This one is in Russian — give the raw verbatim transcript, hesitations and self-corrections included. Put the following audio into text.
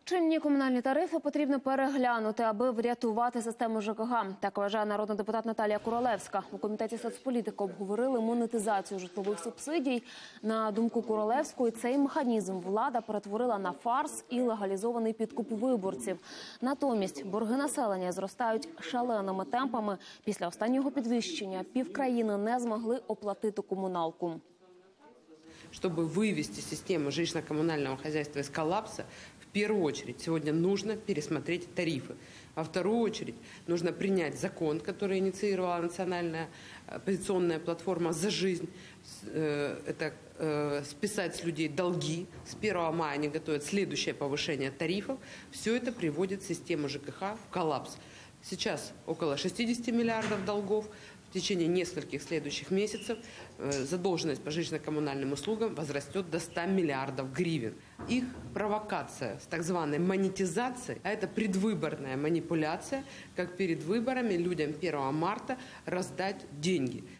Чинні комунальні тарифи потрібно переглянути, аби врятувати систему ЖКГ. Так вважає народний депутат Наталія Королевська. У комітеті соцполітики обговорили монетизацію житлових субсидій. На думку Королевської, цей механізм влада перетворила на фарс і легалізований підкуп виборців. Натомість борги населення зростають шаленими темпами. Після останнього підвищення півкраїни не змогли оплатити комуналку. Чтобы вывести систему жилищно-коммунального хозяйства из коллапса, в первую очередь сегодня нужно пересмотреть тарифы. Во вторую очередь нужно принять закон, который инициировала национальная оппозиционная платформа «За жизнь». Это списать с людей долги. С первого мая они готовят следующее повышение тарифов. Все это приводит систему ЖКХ в коллапс. Сейчас около шестидесяти миллиардов долгов. В течение нескольких следующих месяцев задолженность по жилищно-коммунальным услугам возрастет до ста миллиардов гривен. Их провокация с так званой монетизацией, а это предвыборная манипуляция, как перед выборами людям первого марта раздать деньги.